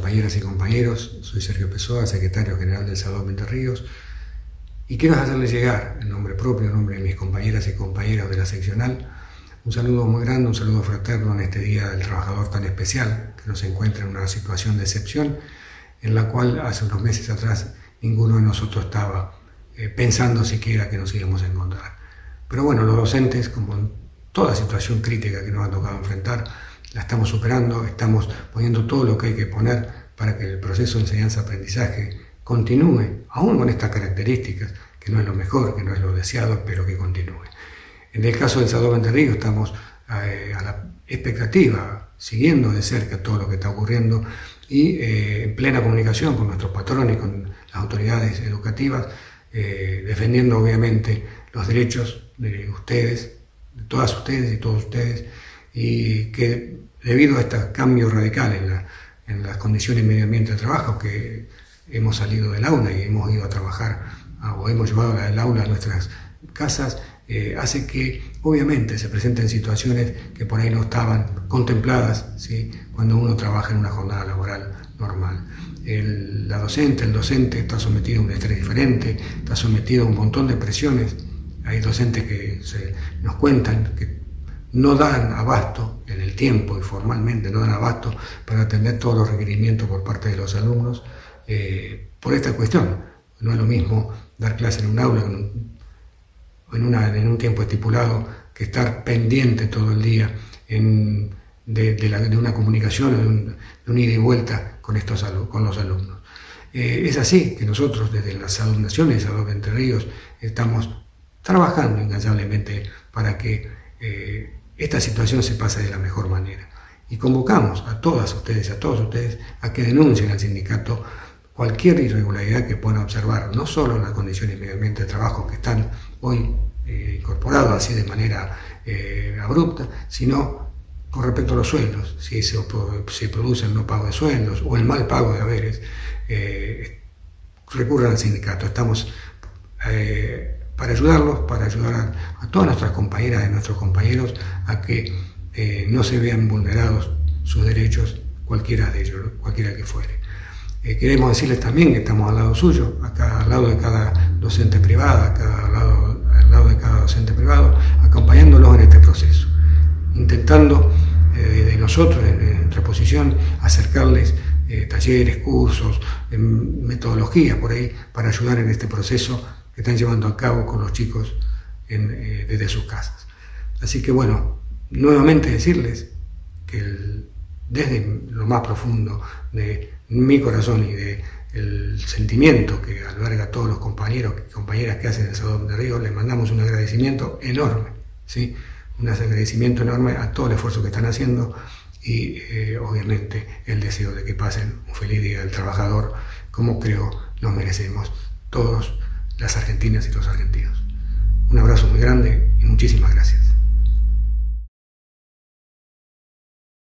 compañeras y compañeros. Soy Sergio Pessoa, secretario general del SADOP Entre Ríos, y quiero hacerles llegar, en nombre propio, en nombre de mis compañeras y compañeros de la seccional, un saludo muy grande, un saludo fraterno en este Día del Trabajador tan especial, que nos encuentra en una situación de excepción, en la cual hace unos meses atrás ninguno de nosotros estaba pensando siquiera que nos íbamos a encontrar. Pero bueno, los docentes, como en toda situación crítica que nos ha tocado enfrentar, la estamos superando, estamos poniendo todo lo que hay que poner para que el proceso de enseñanza-aprendizaje continúe, aún con estas características, que no es lo mejor, que no es lo deseado, pero que continúe. En el caso del SADOP Entre Ríos estamos a la expectativa, siguiendo de cerca todo lo que está ocurriendo y en plena comunicación con nuestros patrones y con las autoridades educativas, defendiendo obviamente los derechos de ustedes, de todas ustedes y todos ustedes, y que debido a este cambio radical en las condiciones de medio ambiente de trabajo, que hemos salido del aula y hemos ido a trabajar o hemos llevado el aula a nuestras casas, hace que obviamente se presenten situaciones que por ahí no estaban contempladas, ¿sí?, cuando uno trabaja en una jornada laboral normal. El docente está sometido a un estrés diferente, está sometido a un montón de presiones. Hay docentes que nos cuentan que no dan abasto en el tiempo y formalmente no dan abasto para atender todos los requerimientos por parte de los alumnos por esta cuestión. No es lo mismo dar clase en un aula en un tiempo estipulado que estar pendiente todo el día de una comunicación, de un ida y vuelta con los alumnos. Es así que nosotros desde las SADOP Naciones, SADOP Entre Ríos, estamos trabajando incansablemente para que esta situación se pase de la mejor manera. Y convocamos a todas ustedes y a todos ustedes a que denuncien al sindicato cualquier irregularidad que puedan observar, no solo en las condiciones de medio ambiente de trabajo que están hoy incorporados así de manera abrupta, sino con respecto a los sueldos, si se produce el no pago de sueldos o el mal pago de haberes, recurran al sindicato. Estamos para ayudarlos, para ayudar a todas nuestras compañeras y nuestros compañeros a que no se vean vulnerados sus derechos, cualquiera de ellos, cualquiera que fuere. Queremos decirles también que estamos al lado suyo, acá al lado de cada docente privada, al lado de cada docente privado, acompañándolos en este proceso, intentando de nosotros, en nuestra posición, acercarles talleres, cursos, metodologías por ahí, para ayudar en este proceso que están llevando a cabo con los chicos desde sus casas. Así que bueno, nuevamente decirles que desde lo más profundo de mi corazón y del sentimiento que alberga a todos los compañeros y compañeras que hacen el SADOP Entre Ríos, les mandamos un agradecimiento enorme, ¿sí?, un agradecimiento enorme a todo el esfuerzo que están haciendo y obviamente el deseo de que pasen un feliz Día del Trabajador, como creo nos merecemos todos las argentinas y los argentinos. Un abrazo muy grande y muchísimas gracias.